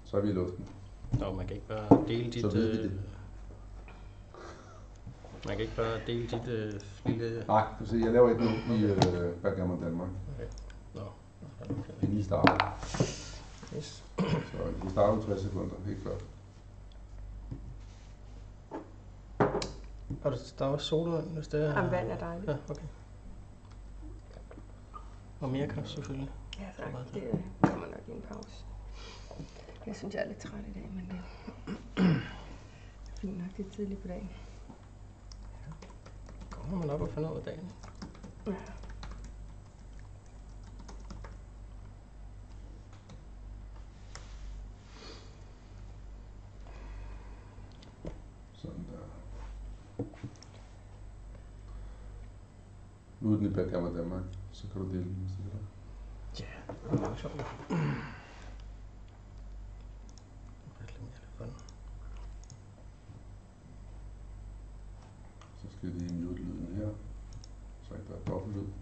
Så er vi i luften. Nå, man kan ikke bare dele dit... Så ved vi det. Man kan ikke bare dele dit lille... Nej, du se, jeg laver ikke nu i Backgammon Danmark. Okay. Nå, Inden I starter. yes. Så vi starter om 60 sekunder, helt klart. Og der er også solvand, hvis det er... Jamen, vand er dejligt. Ja, okay. Og mere kaffe selvfølgelig. Ja, tak. Det kommer nok i en pause. Jeg synes, jeg er lidt træt i dag, men det er fint nok, det er tidligt på dagen. Kommer man op og finder ud af dagen? Ja. Sådan der. Nu er den i Backgammon Danmark, så kan du dele den, hvis du vil. Ja, det er sjovt. Så skal jeg lige mute lyden her, så ikke der er dobbelt lyd.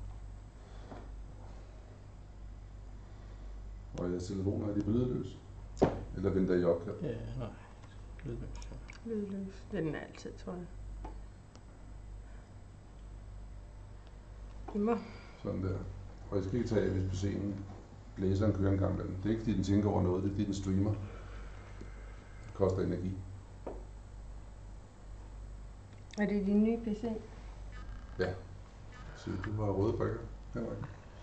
Og jeres telefoner, er de på lydløs? Eller venter I opkald? Ja, nej. Lydløs. Lydløs. Det er den altid, tror jeg. Immer. Sådan der. Og I skal ikke tage, hvis på scenen blæseren kører en gang imellem. Det er ikke fordi den tænker over noget, det er fordi den streamer. Det koster energi. Er det din nye PC? Ja. Så du har røde brikker, Henrik.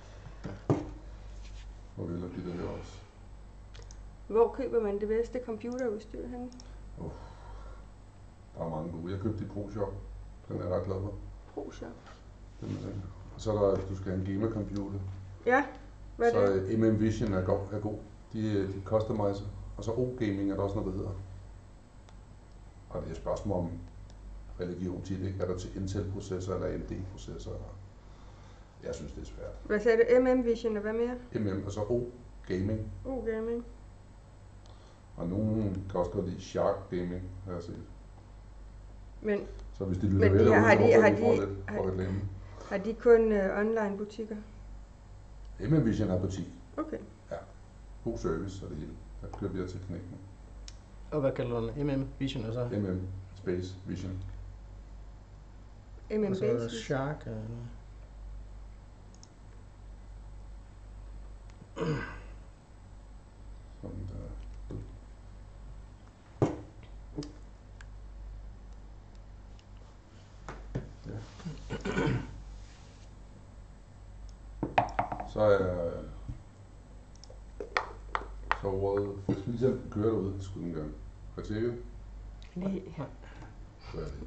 Og vi vil give det her også. Hvor køber man det bedste computerudstyr henne? Der er mange gode. Jeg købte i ProShop. Den er jeg ret glad for. ProShop. Den er den. Og så er der, du skal have en gamer-computer. Ja, hvad er Så det? MM Vision er god. De customizer. Og så O-Gaming er der også noget, der hedder. Og det er et spørgsmål om religion tit, ikke? Er der til Intel-processor eller AMD-processor? Jeg synes, det er svært. Hvad sagde du? MM Vision og hvad mere? MM, og så O-Gaming. Gaming. Og nogen kan også godt lide Shark Gaming, har jeg set. Men Så hvis de lytter Men med de har- derude, så har håber jeg, de- de får lidt for reklame. har de kun online butikker? MM Vision har butik. Okay. God service og det hele. Der kører vi til knækken. Og hvad kalder du den? MM Vision og så? MM Space Vision. MM Og så er der Basic. Shark. Sådan der. Ja. Så er så ordet, hvis vi lige kører derude, skulle den gerne. Har I tjekket? Nej. Hvad er det?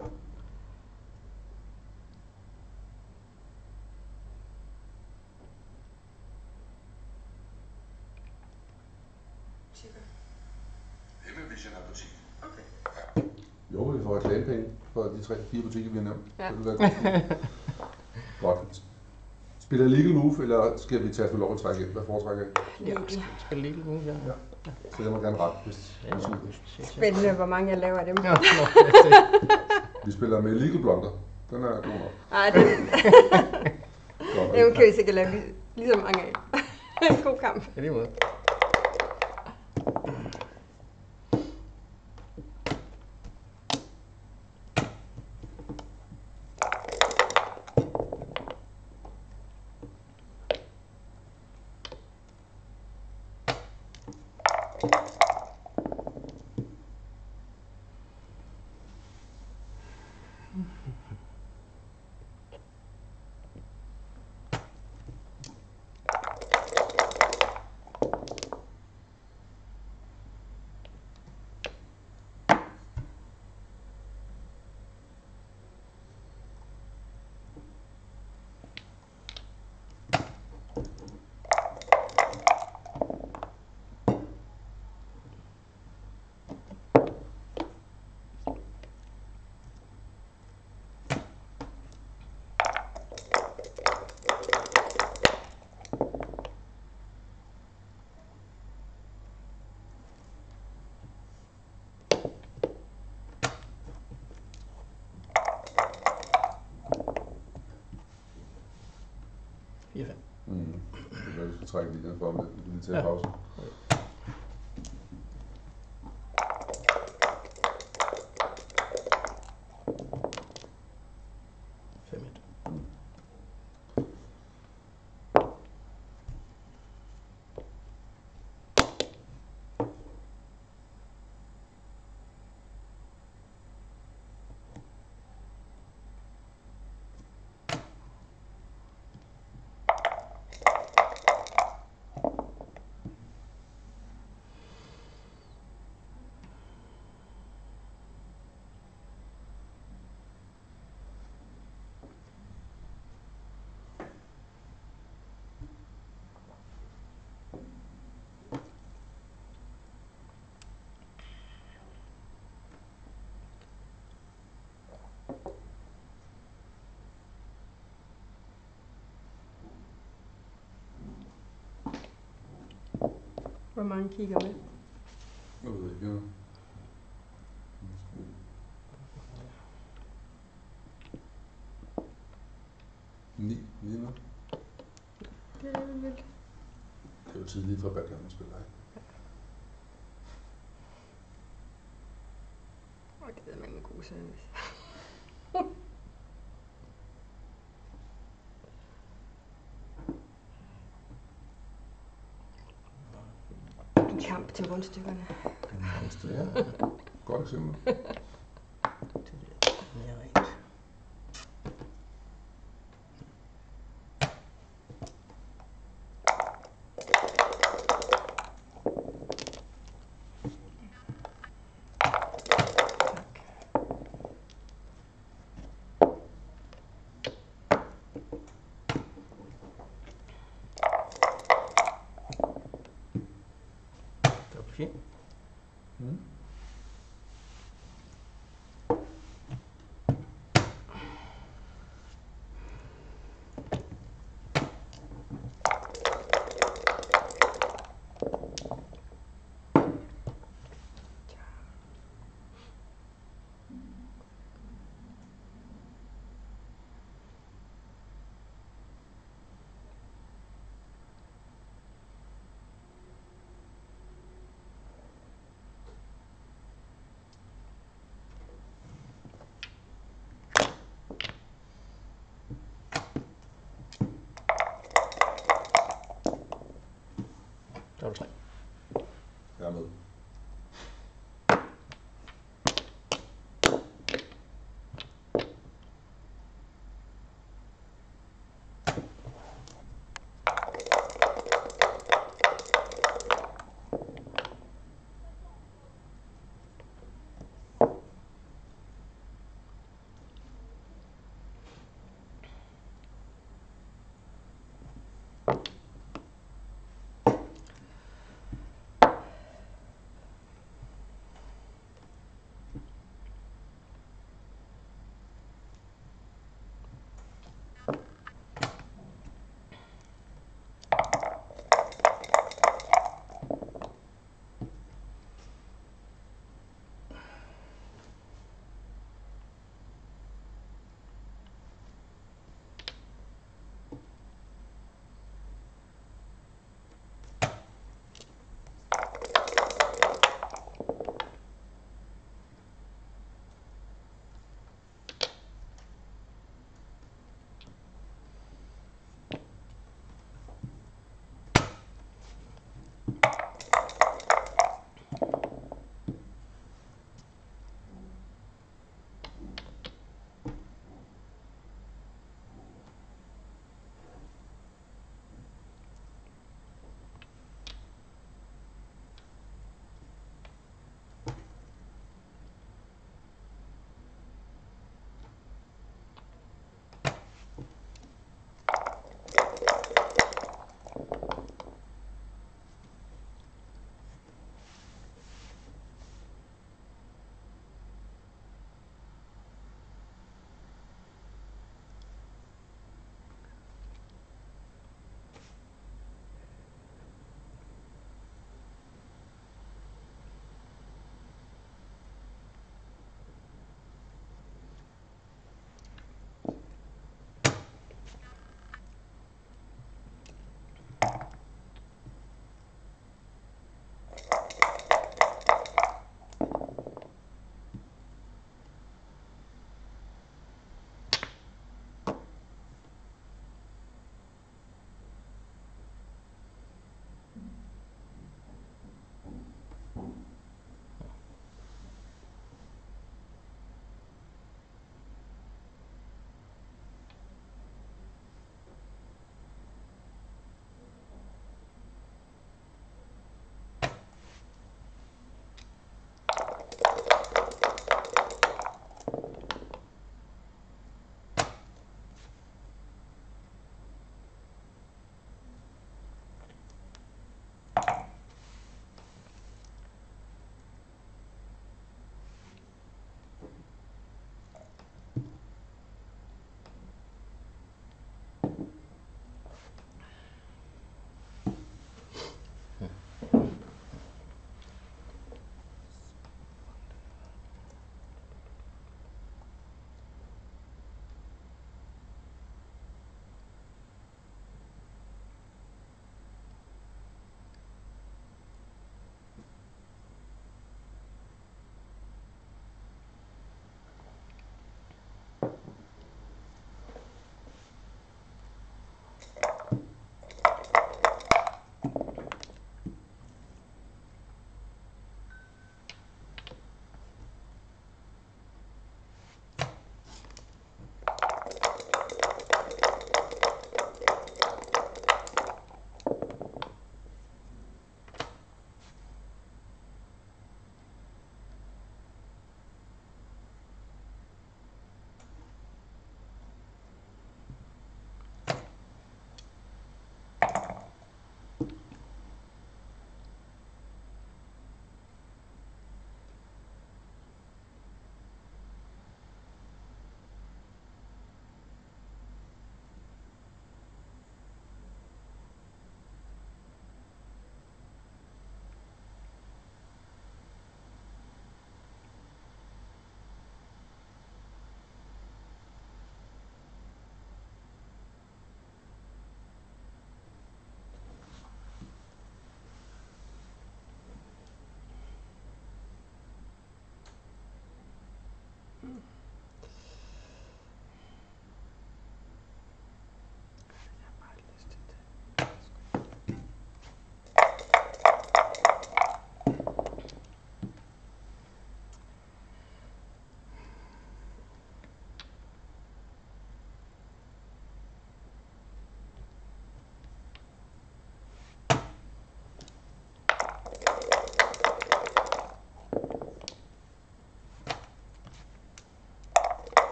Vision har butik. Okay. Ja. Jo, vi får reklamepenge for de 3-4 butikker, vi har nævnt. Ja. Så det vil være godt. Godt. Spiller Legal Move, eller skal vi tage for lov at trække ind? Hvad foretrækker I? Ja, skal lille nu, ja. Så jeg må gerne rette, hvis Ja, vi ja. slutter. Spændende, hvor mange jeg laver af dem. Ja, nå, det. Vi spiller med Legal Blunder. Den er god nok. Ej, det, Godt. dem kan vi sikkert lave lige så mange af. God kamp. Ja, lige måde. Det er, vi skal trække lige den for, om lidt. Vi kan lige tage Ja. pause. Hvor mange kigger med? Jeg ved ikke. 9 lige nu. Det er vildt. Det er jo tidligt for backgammon-spillere, ikke? Det er med en god service. En kamp til bundstykkerne. Ja, godt eksempel. Det er mere rent. Det var fint. Mm. Der var 3. Jeg er med.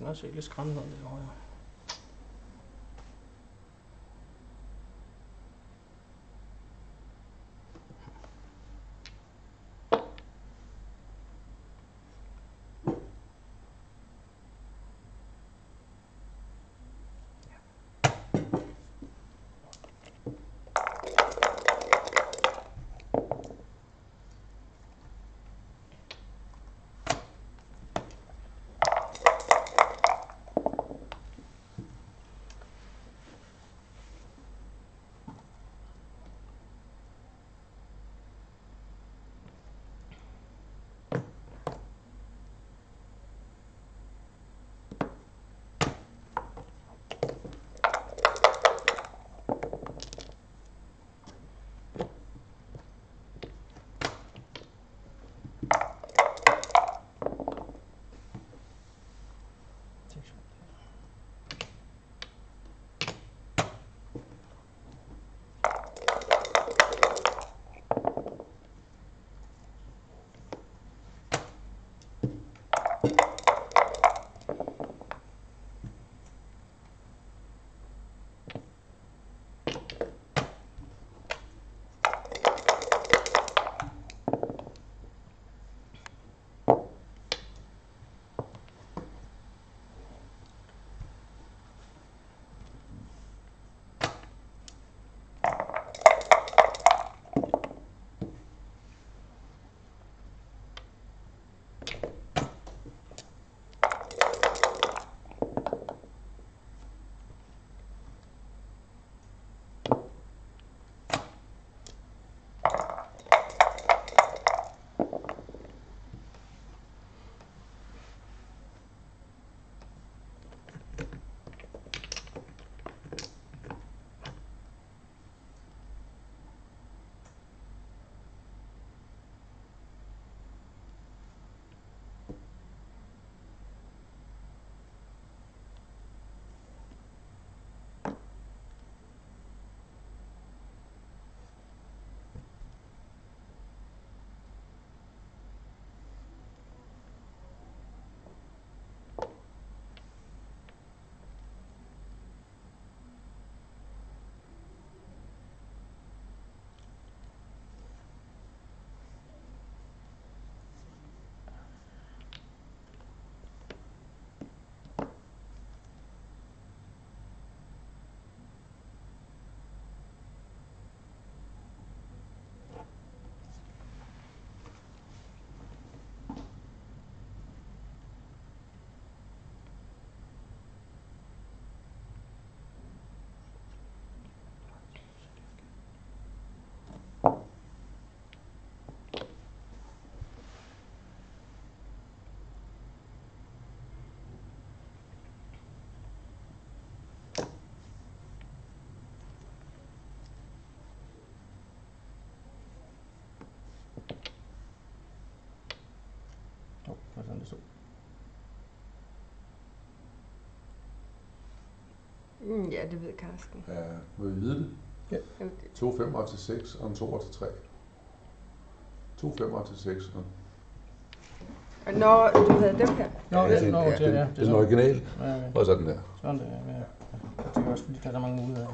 begynder at se lidt skræmmende ud lidt højere. Hvad sådan det så? Ja, det ved Karsten. Ja, må vi vide det? Ja. 2 5'er til 6 og en 2'er til 3. 2 5'er til 6 og... Nå, du havde dem her. Nå, Ja, ja, nå, den, okay, ja. den, den original. Ja, okay. Og sådan der. Sådan det, ja. Det er også fordi, der er så mange muligheder.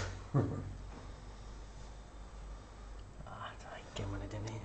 Der er ikke gemmerne den her.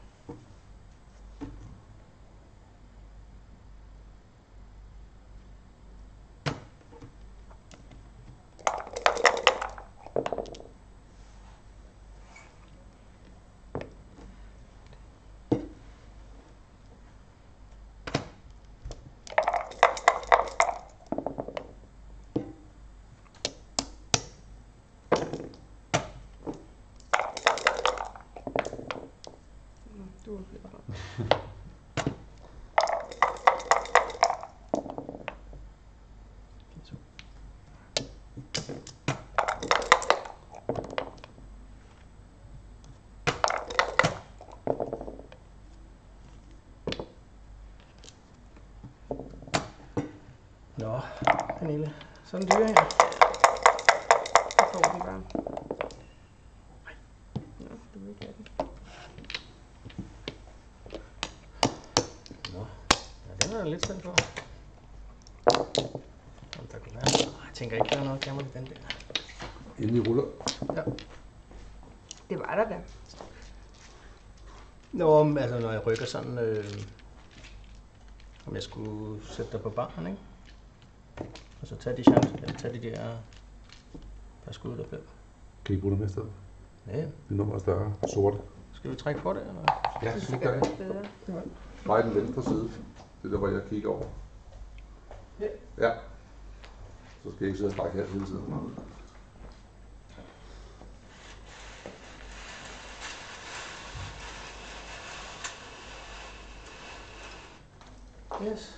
Du er blevet ramt. Nå, Pernille. Sådan en dyr her. Så får den bare. Nå, du vil ikke have den. Nå, ja, den er jeg lidt spændt på. tænker ikke, der er noget gammelt i den der. Inden I ruller. Ja. Det var der da. Nå, men altså når jeg rykker sådan, om jeg skulle sætte dig på baren, ikke? Og så tage de chancer, eller tage de der par skud, der blev. Kan I bruge det med stedet? Ja, ja. Det nummer er større. Sorte. Skal vi trække på det, eller? Ja, Det er super sikkert gerne. også bedre. Bare i den venstre side. Det er der, hvor jeg kigger over. Ja. Ja. Så skal jeg ikke sidde og strække her hele tiden. Yes.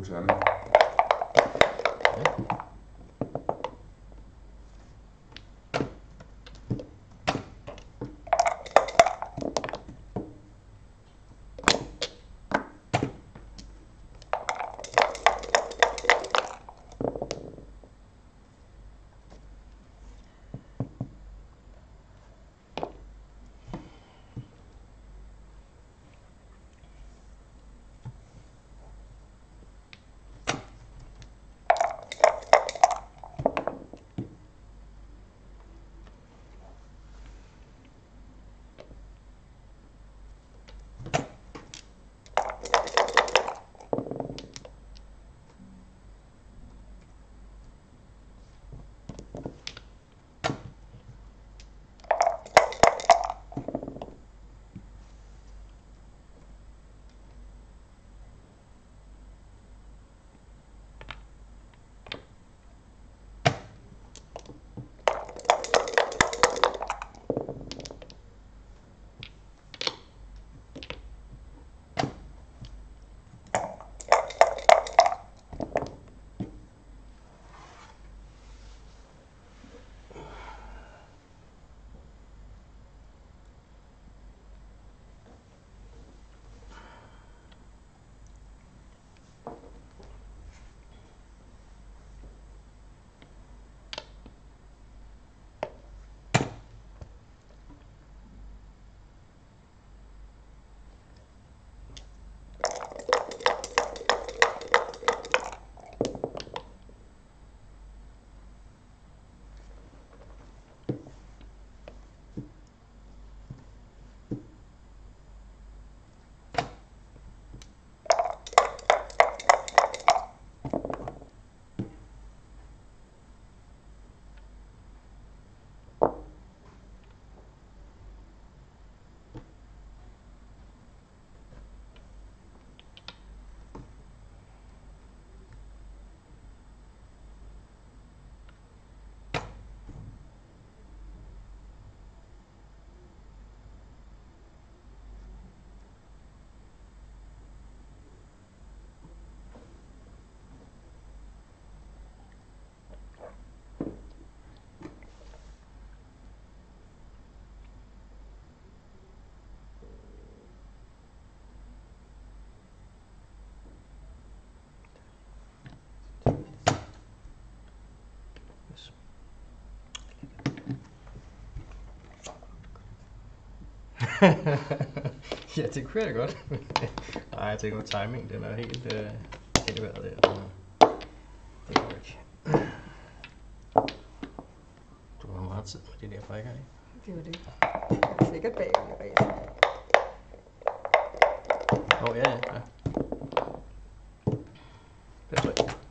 terning. Ja, det kunne jeg da godt. Nej, jeg tænker på timing, den er helt helt i vejret der. Det går ikke. Du har meget tid med de der brækker, ikke? Det var det. Jeg er sikkert bagud i ræsen. Ja. Det tror jeg.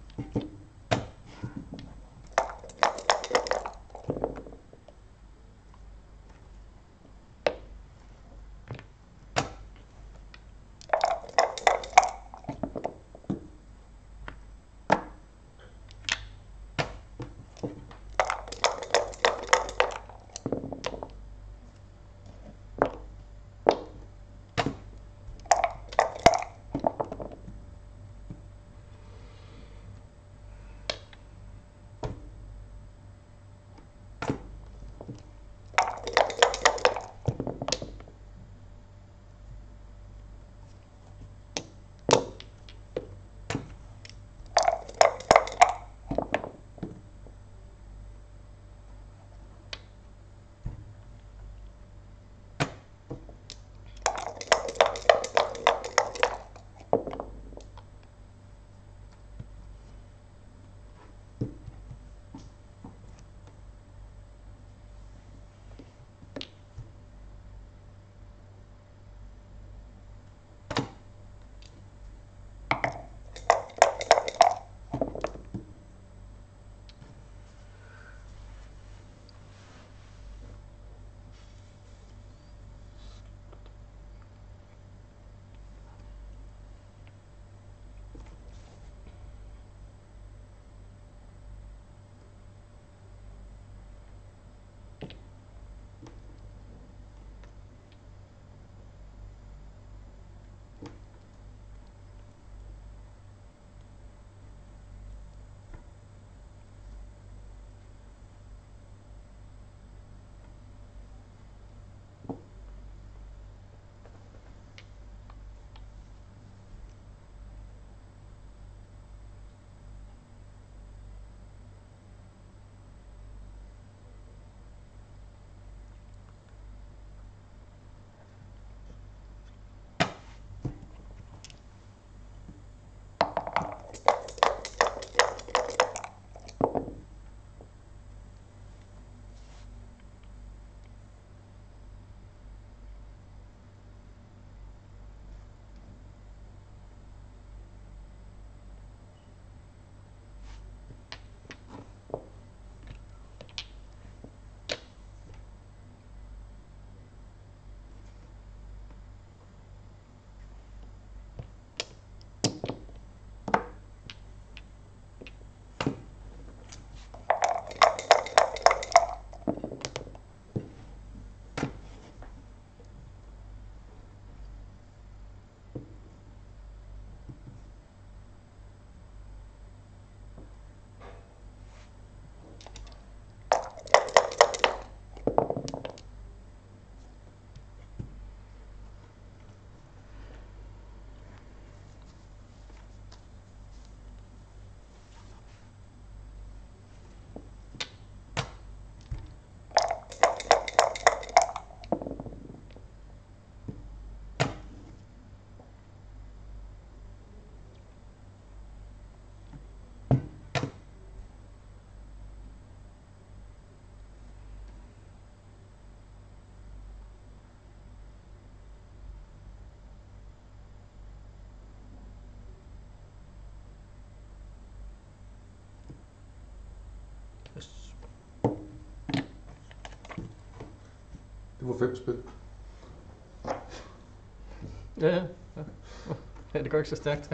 Det var 5 spil. Ja. Ja, det går ikke så stærkt.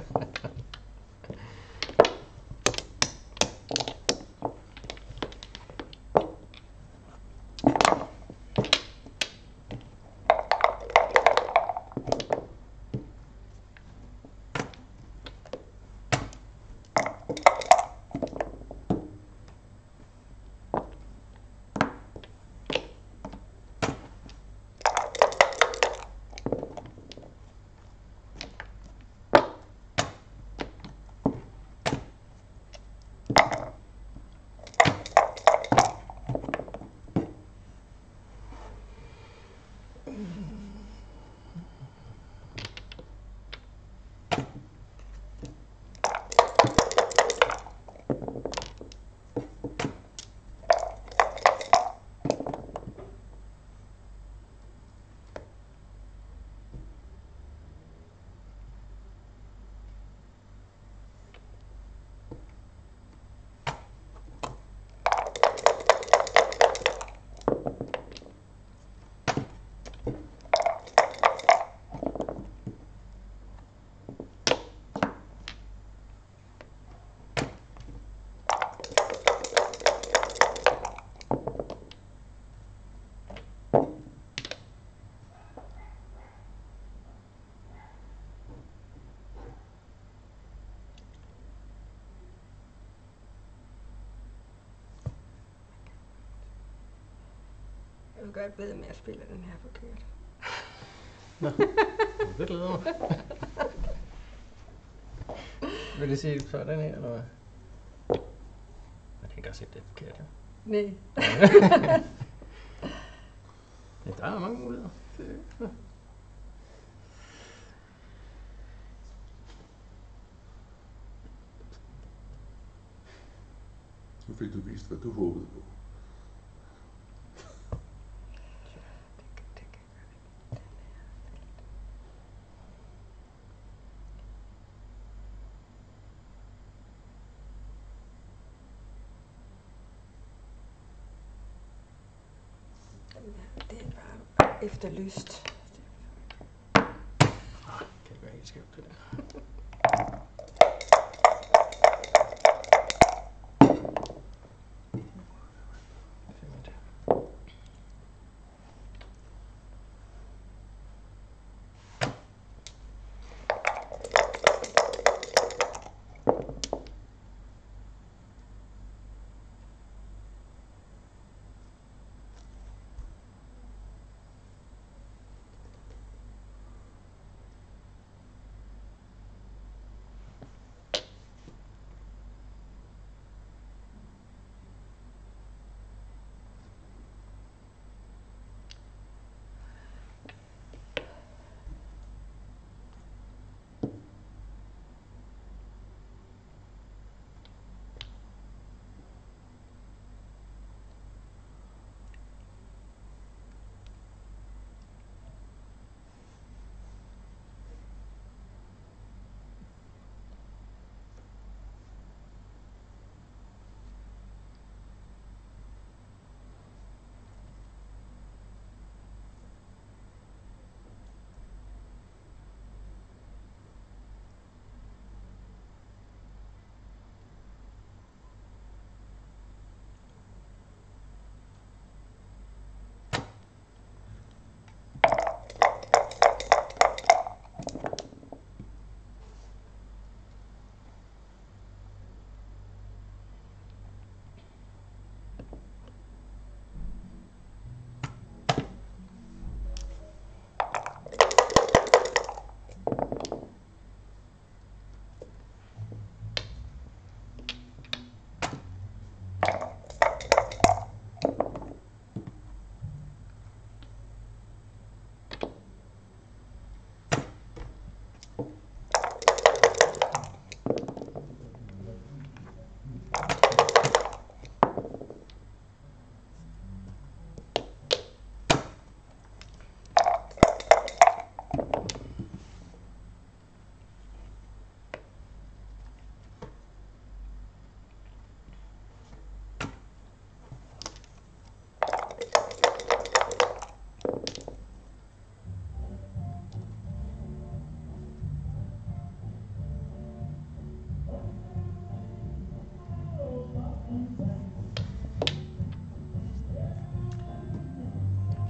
Jeg vil godt ved med at spille den her forkert. Det glæder mig. Vil det sige sådan her, eller hvad? Jeg kan godt se, det er forkert, ja. Nej. Ja, der er mange muligheder. Nu fik du vist, hvad du håbede på. Det er bare efter lyst. Kan det være helt skævt, det der?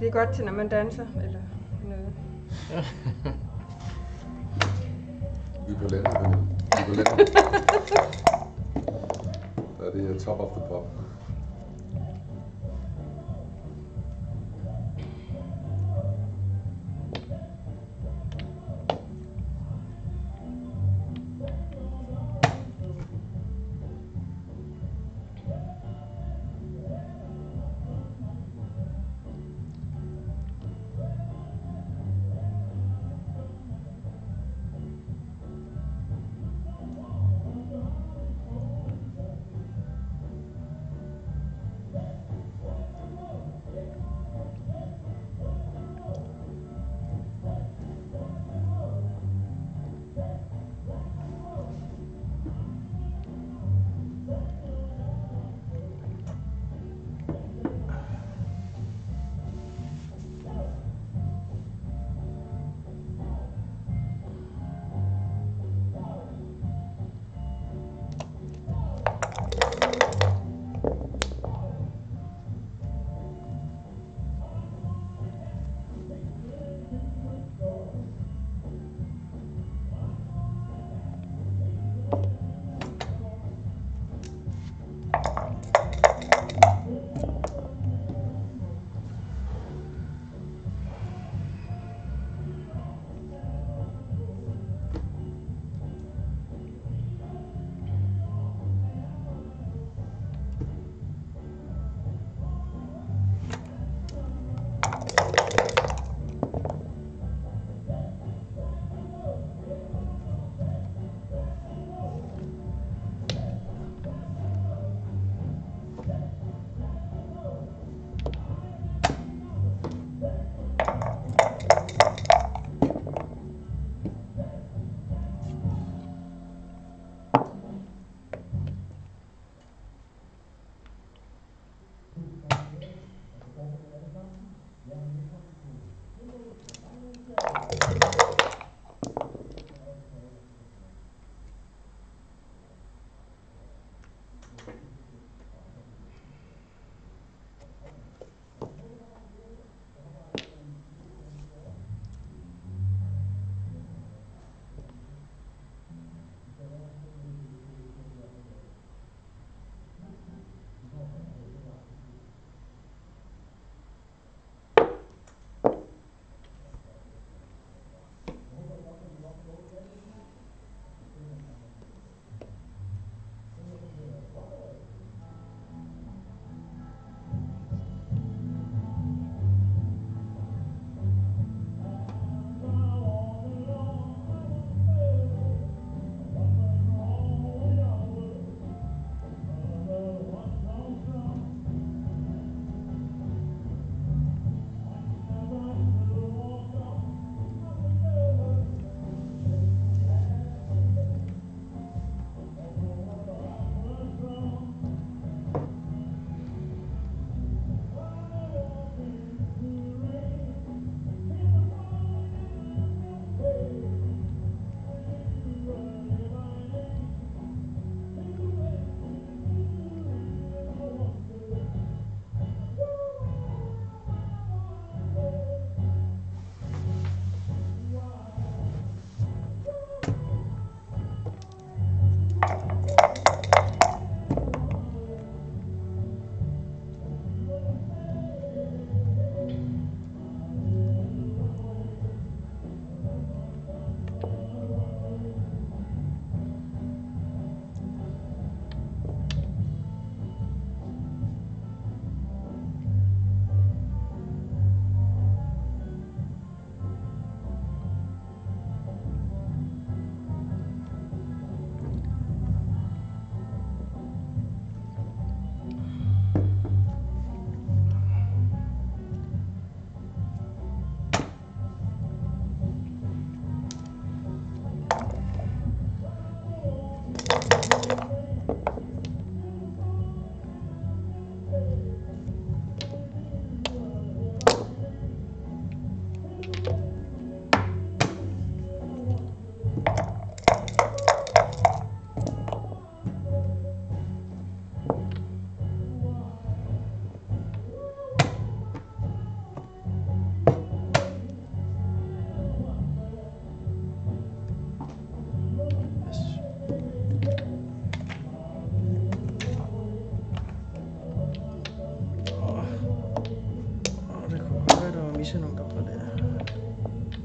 Det er godt til, når man danser, eller noget. Vi er på landet, Pernille. Vi er på landet. Der er det her top of the pop.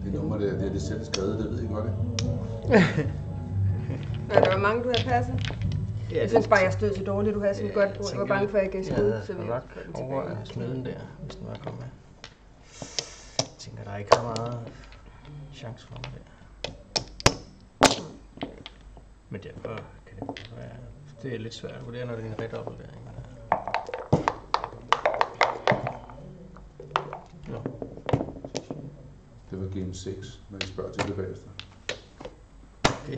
Det nummer der, det er det selv skrevet, det ved jeg godt, ikke? Ja, der var mange, du havde passet. Ja, Jeg synes bare, jeg stod så dårligt, du havde sådan godt. Jeg var bange for, at jeg gav skud, jeg så vi havde nok kunne den over tilbage. at smide den der, hvis den var kommet med. Jeg tænker, der er ikke så meget chance for mig der. Men derfor kan det være, det er lidt svært at vurdere, når det er en redoppelvurdering. Nå, Det var game 6, når I spørger til det bagefter. okay.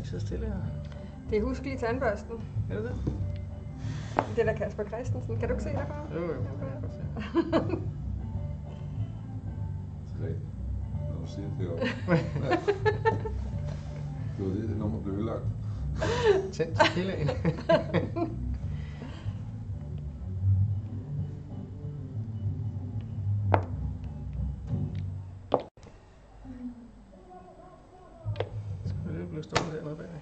ikke sidde stille her. Det er husk lige tandbørsten. Er det det? Det er der Kasper Christensen. Kan du ikke se det bare? Jo, jo. Okay. Det er rigtigt. Når du siger det, det var det nummer blev ødelagt. Tænd tequilaen. Skal det blive stående dernede bag?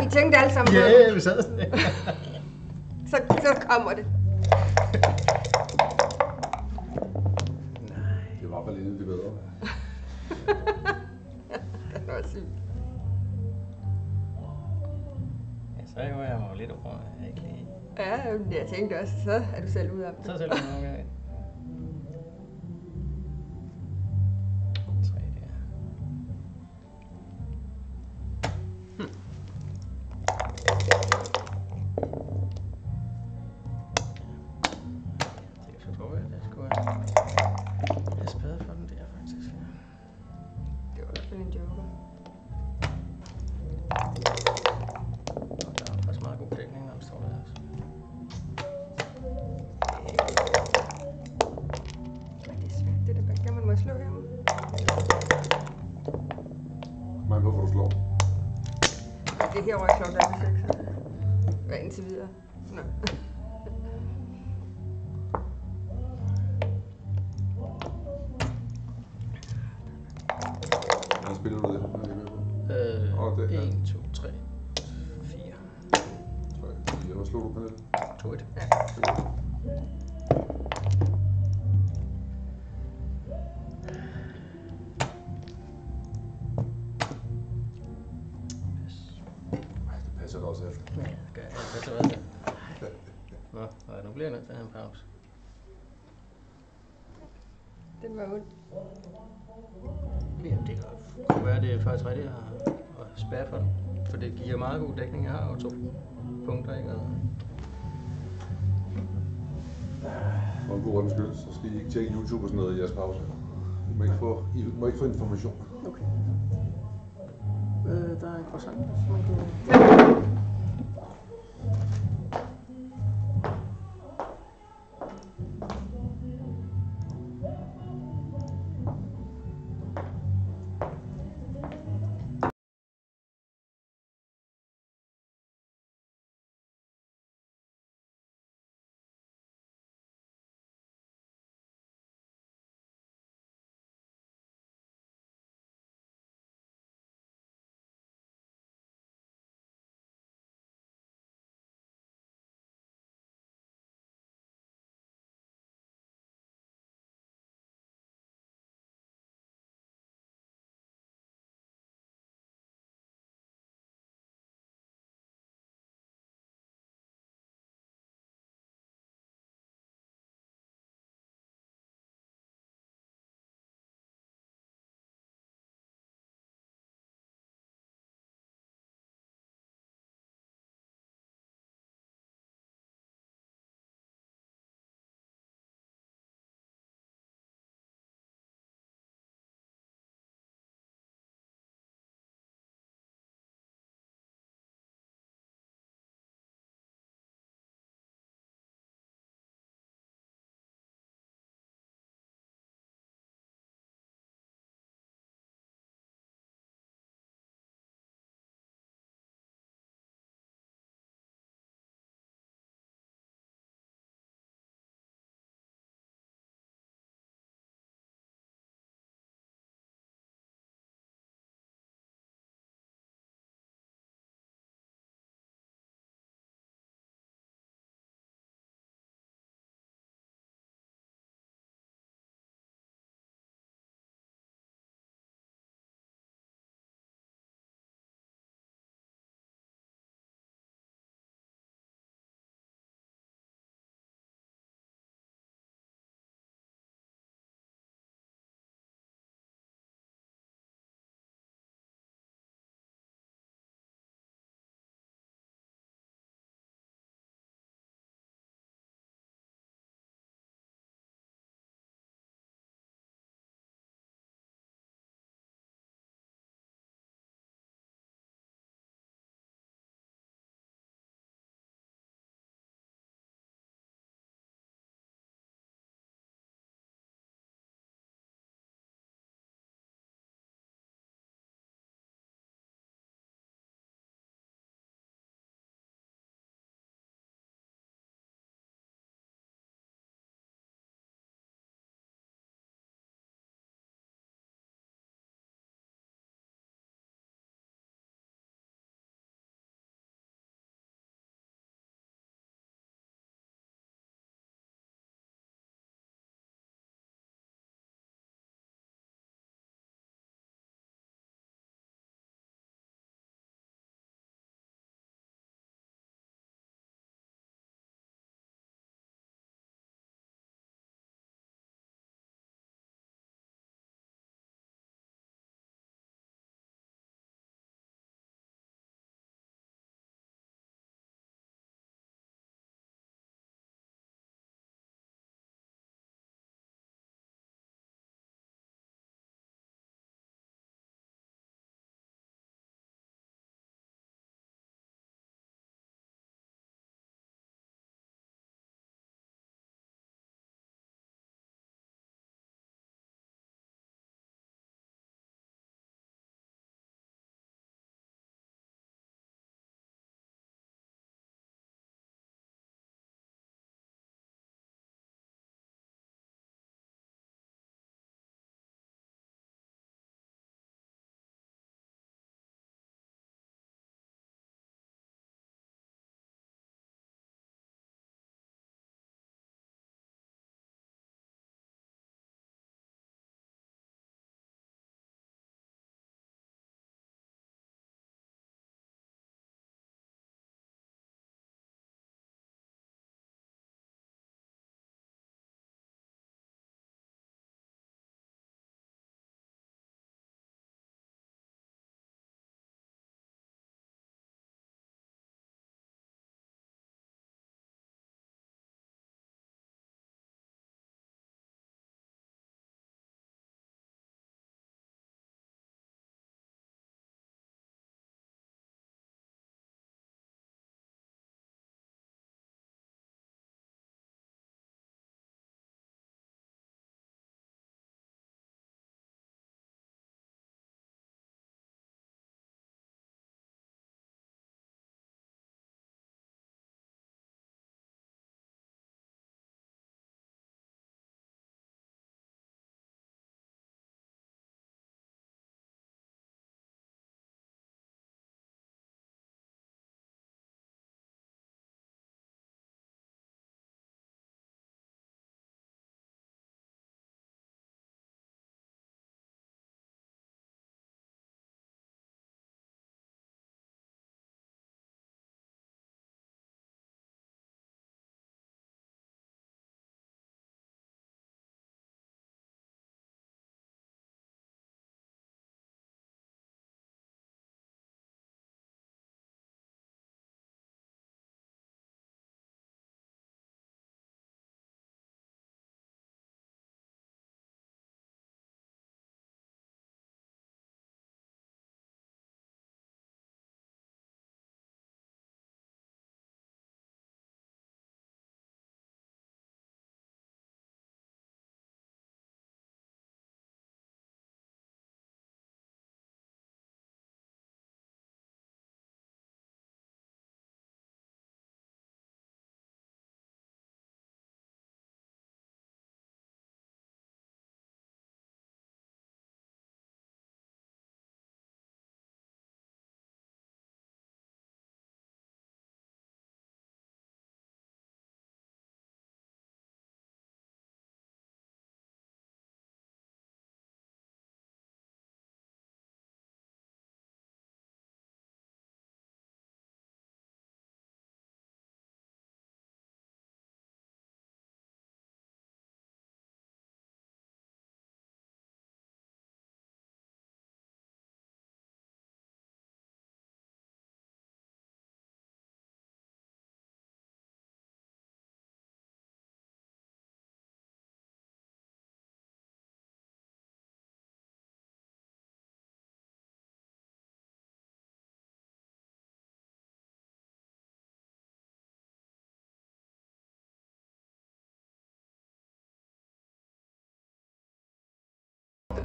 Vi tænkte alle sammen på Ja, det. vi sad sådan. Så kommer det. Nej. Det var i hvert fald en af de bedre. Det var sygt. Ja, så gjorde jeg mig lidt over. Jeg ikke lige... Ja, jeg tænkte også, så er du selv ude af det. Så selv nogle gange. 3 der. Det tror jeg, det skulle have spadet for den der, faktisk. Det var i hvert fald en joker. Og der er faktisk meget god dækning, når den står der. Altså. Ej, det er svært, det der backgammon. Må jeg slå hjemme? Man på, hvor du slår. Det her var ikke sjovt, der er 6. Hvad indtil videre? Nå. Hvordan spiller du det? Er I med på? Og det er- 1, 2, 3, 4. 3, 4. Hvad slog du, Pernille? 2, 1. Ej, det passer da også alt. Ja, det gør jeg. Det er så Nå, nu bliver jeg nødt til at have en pause. Den var ond. Jamen, det kan være, det er faktisk rigtigt at spærre for den. For det giver meget god dækning. Jeg har jo 2 punkter, ikke? For en god ordens skyld, så skal I ikke tjekke YouTube og sådan noget i jeres pause. I må ikke få information. Okay. Der er en croissant, som man kan...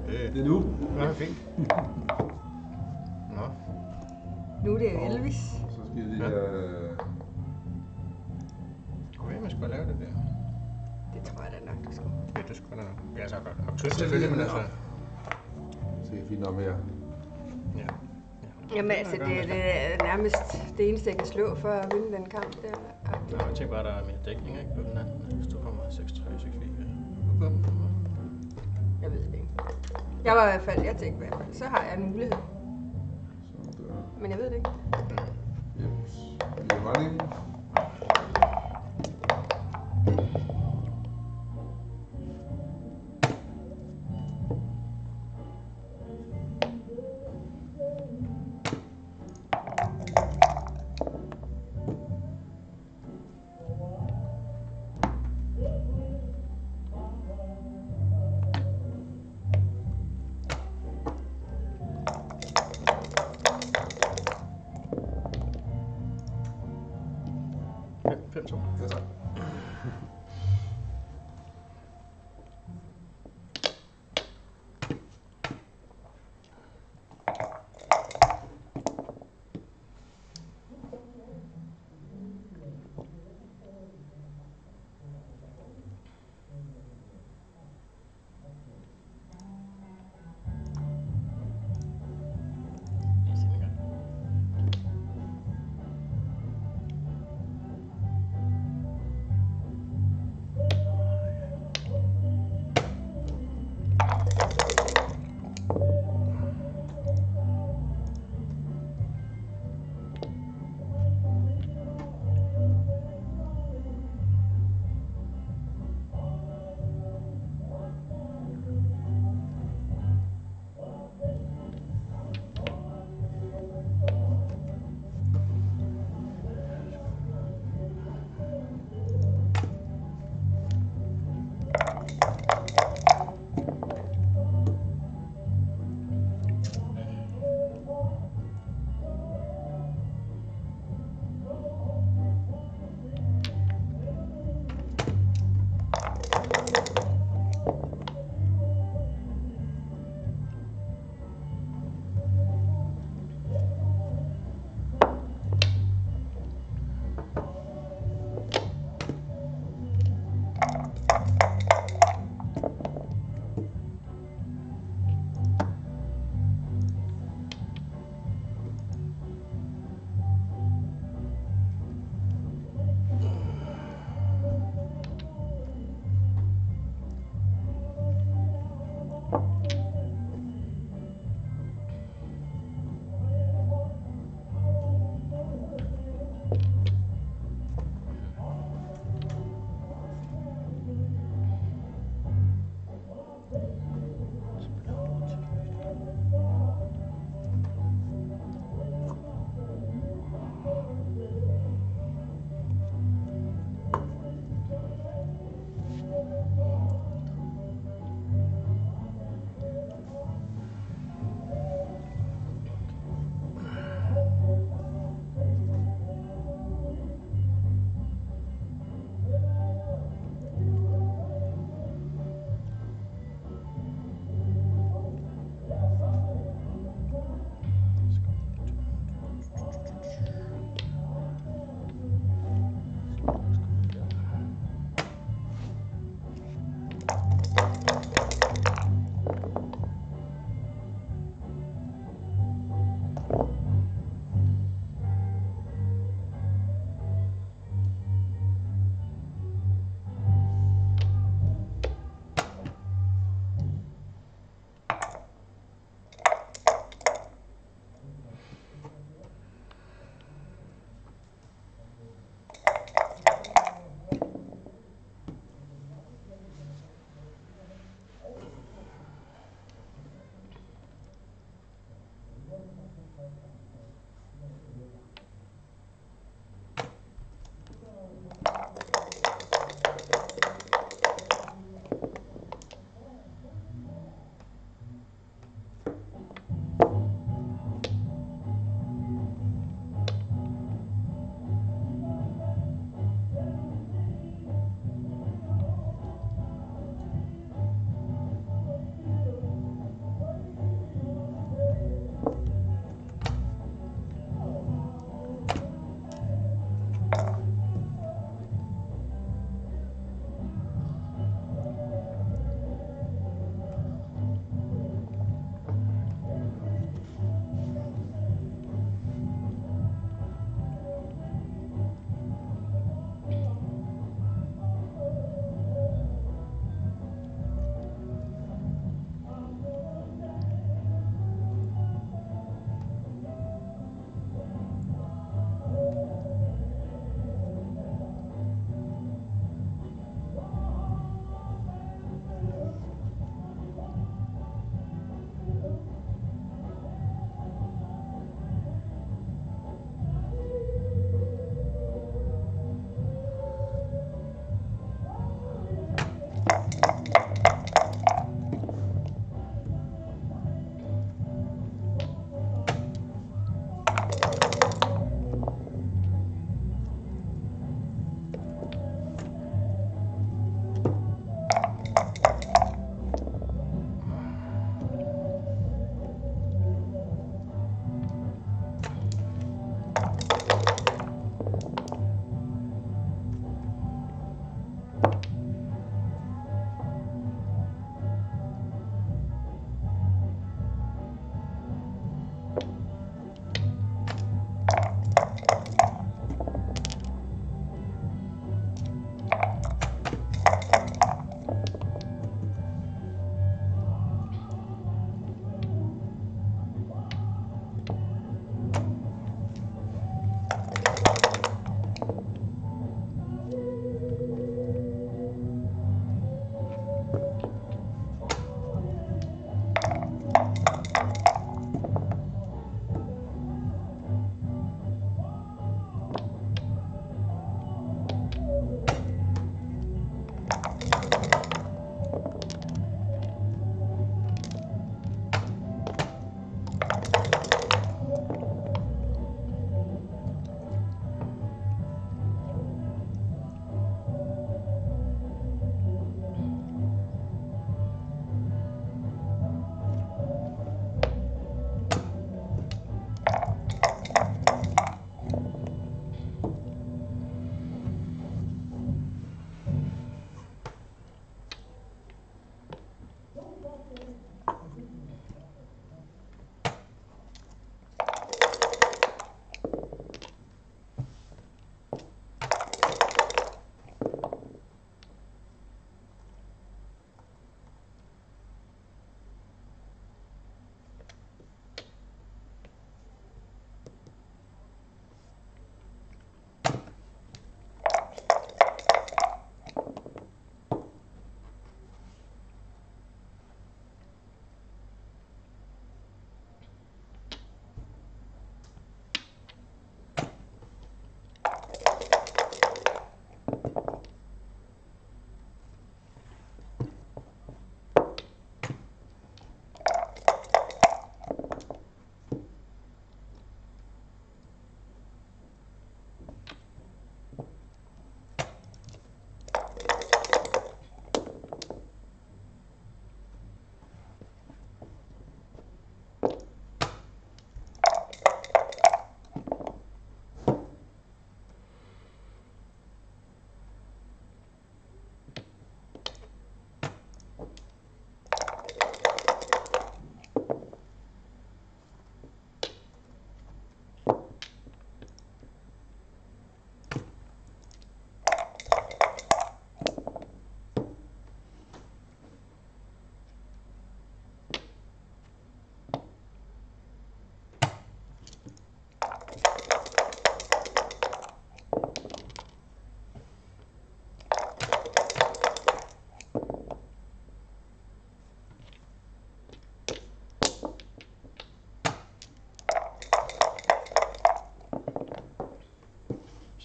Det er nu. Nå, fint. Nå. Nu er det Elvis. Så skal vi lige Ja. have... Kunne være, man skulle lave det der. Det tror jeg da nok, du skal. Ja, det skulle da nok. Ja, så godt. Og twist selvfølgelig, men altså... Se fint noget mere. Ja. Jamen altså, det er nærmest det eneste, jeg kan slå for at vinde den kamp der. Nå, jeg tænker bare, der er mere dækning, ikke? På den anden. Hvis du kommer 6-3, 6-4. Jeg ved det ikke. Jeg var i hvert fald, jeg tænkte i hvert fald, så har jeg en mulighed. Sådan der. Men jeg ved det ikke. Jeps. Vi er running. Ja, 5-2. Ja, tak.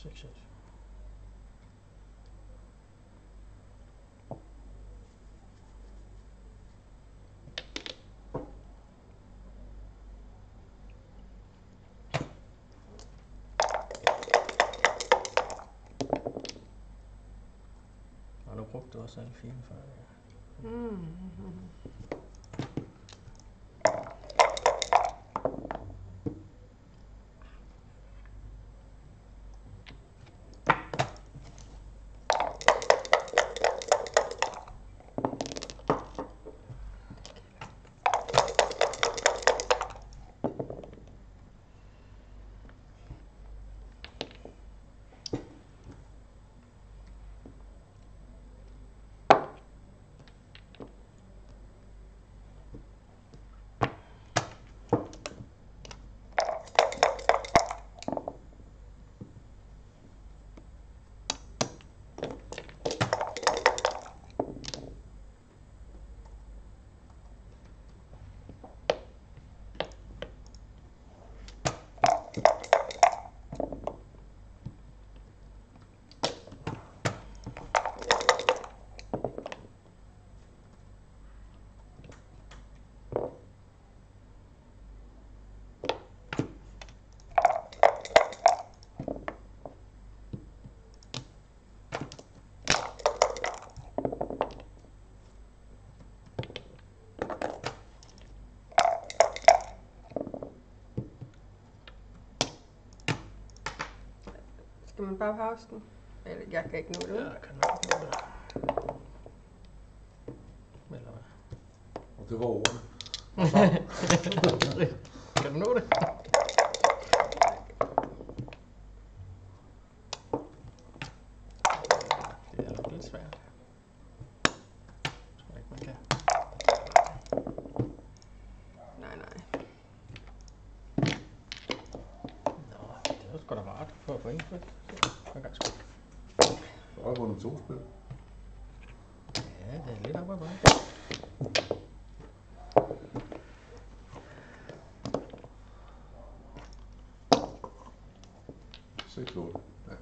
6 Og nu brugte du også alle 4 før. Skal man bare pause den? Eller jeg kan ikke nå det. Ja, jeg kan nok nå det. Eller hvad? Og det var ordene. Kan du nå det? Det er nok lidt svært. Jeg tror ikke, man kan. Nej. Nå, det var sgu da rart for at få indført. Jeg kan sgu. Så har jeg vundet 2 spil. Ja, det er lidt op ad bakke. Se klogt. Ja.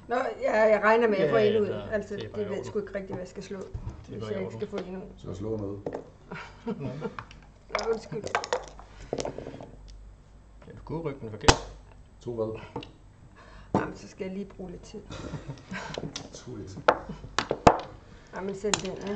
Nå, jeg regner med, at jeg får Ja, en ud. ja, Altså, det er bare det ved i jeg sgu ikke rigtigt, hvad jeg skal slå. Hvis bare i jeg ikke orden. skal få en ud. Så slå noget. Nå, undskyld. Ja, du kunne rykke den forkert. 2 hvad? Jamen, så skal jeg lige bruge lidt tid. 2-1. Jamen, send den, ja.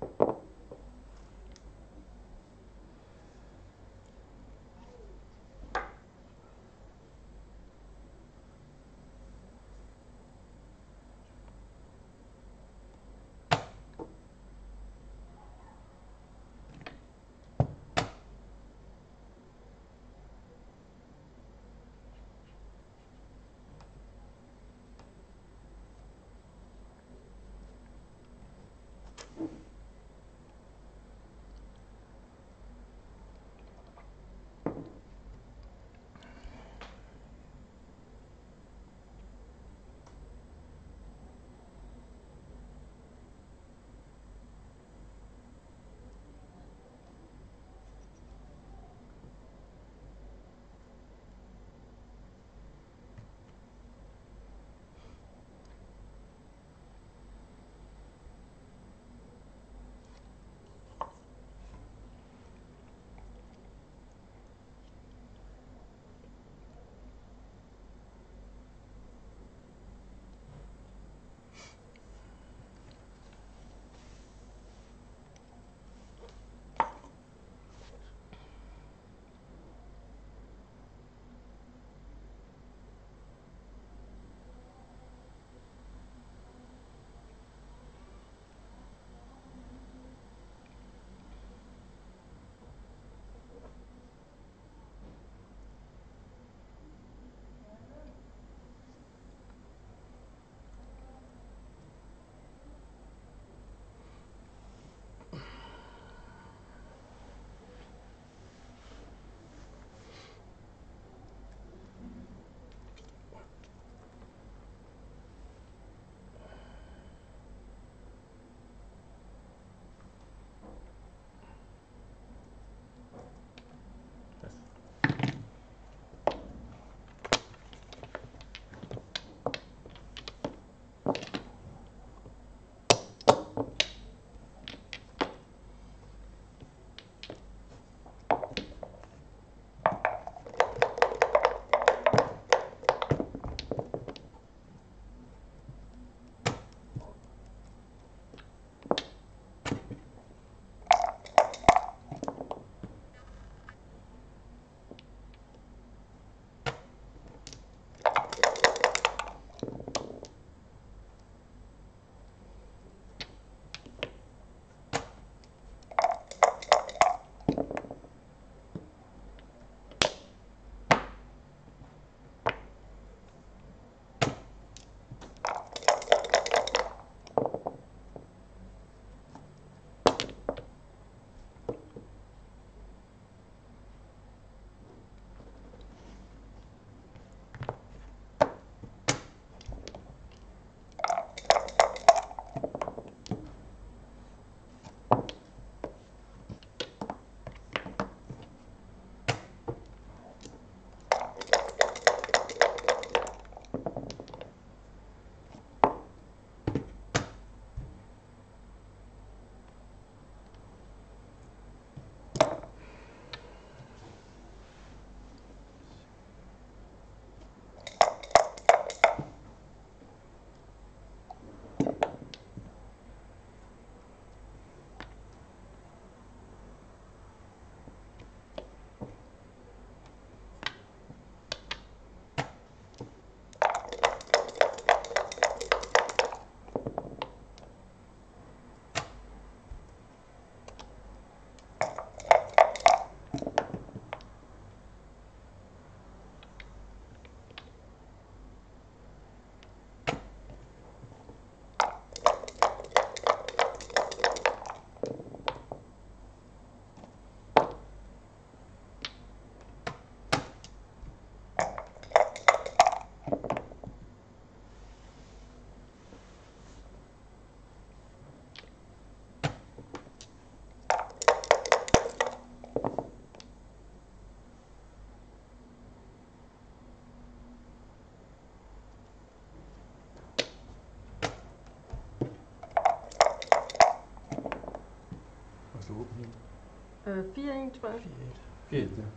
4-1, tror jeg. 4-1. 4-1. Ja.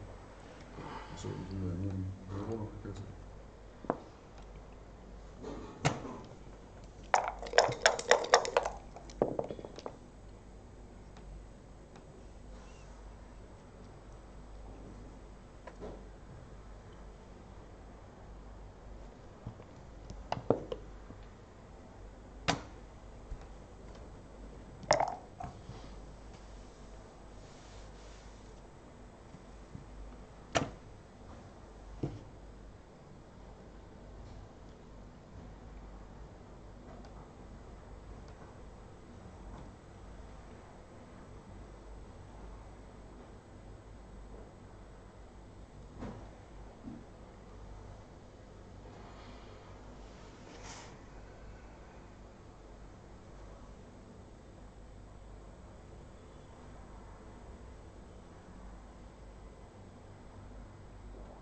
Så det er noget andet end euro, kan jeg se.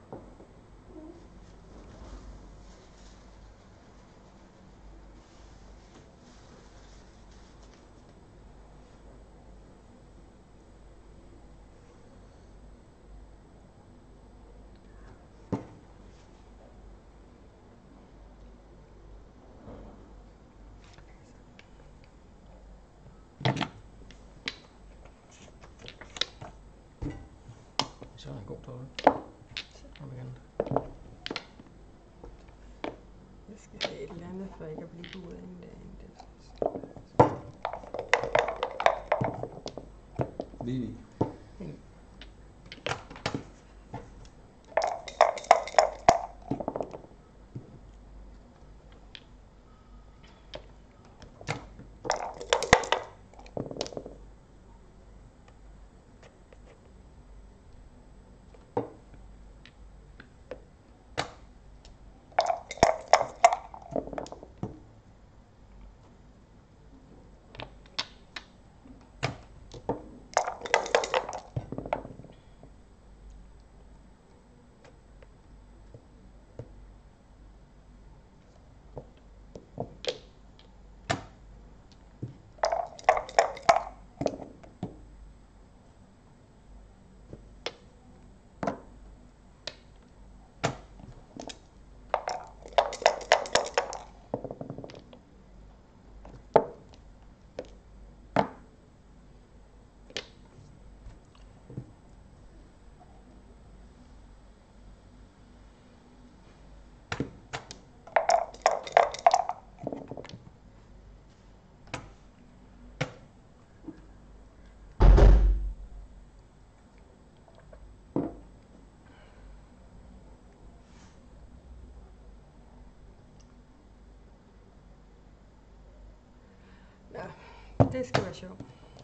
Så er der en god tårte. Kom igen. Jeg skal have et eller andet, for ikke at blive buet inden derinde. Lige i. Ja, det skal være sjovt.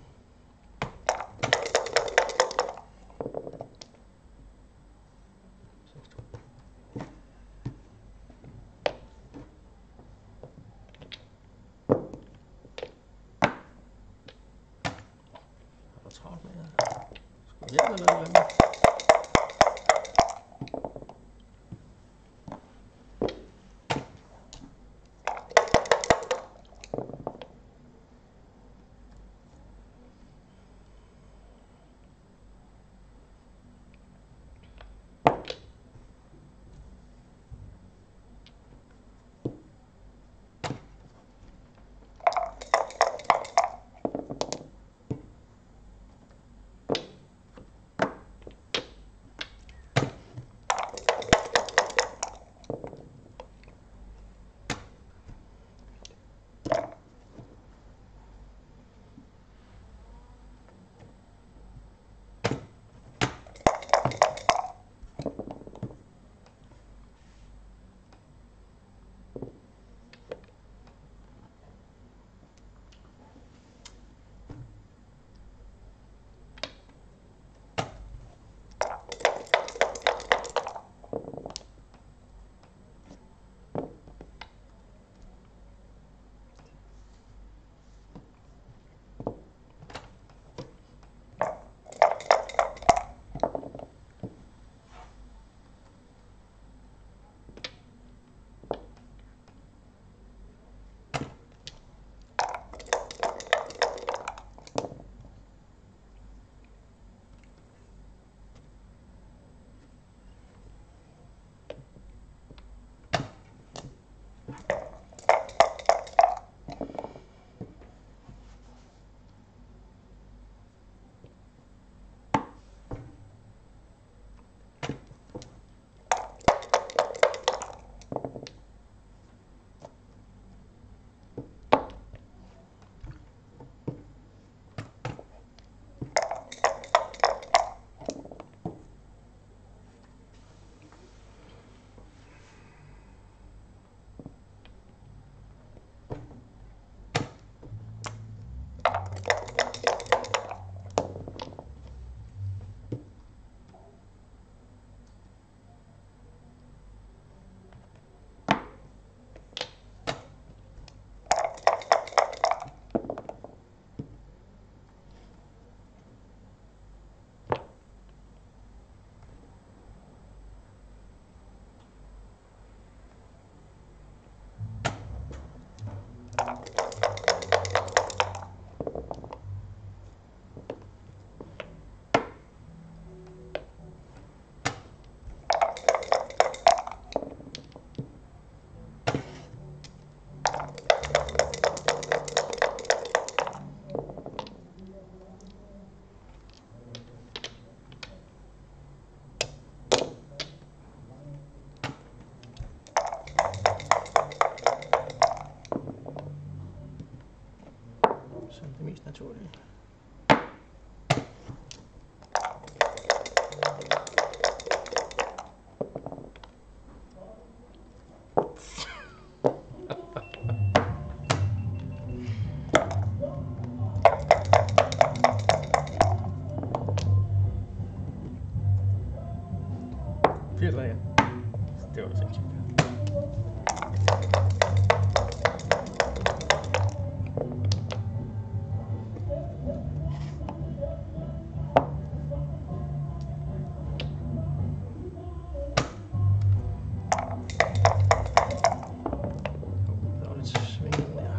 Har du travlt med det? Skal du hjælpe eller noget? naturligt. Ja. Det var da sindssygt. Der var lidt sving der.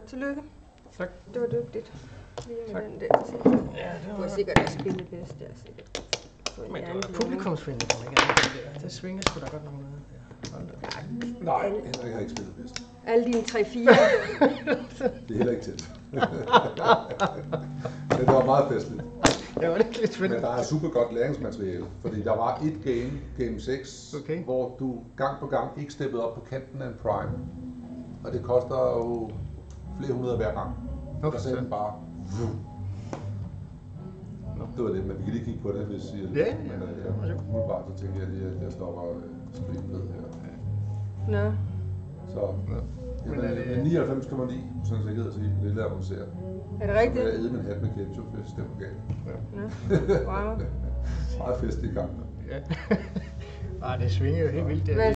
tillykke. Tak. Det var dygtigt. Lige med Tak. den der. Ja, det Du var har sikkert også spillet bedst der, sikkert. Men det var publikumsvenligt, kan man ikke andet det. Det svinger sgu da godt nok noget. Ja, hold da op. Nej, Henrik har ikke spillet bedst. Alle dine 3-4. Det er heller ikke tæt. Men det var meget festligt. Ja, var det ikke lidt Men fedt? der er super godt læringsmateriale, fordi der var et game 6, Okay. hvor du gang på gang ikke steppede op på kanten af en prime. Og det koster jo flere hundrede hver gang. Okay. Der sagde den bare, vroom. Det var det, men vi kan lige kigge på det, hvis I Ja, ja. Men umiddelbart så tænker jeg lige, at jeg stopper streamen ned her. Nå, Så Men jamen, er det- 99,9% sikkerhed at sige, det der, hun ser. er det Så vil rigtigt? jeg æde min hat med ketchup, hvis det var galt. Nå, wow. Meget fest i gang. Ja. Ej, det svinger jo helt vildt. Hvad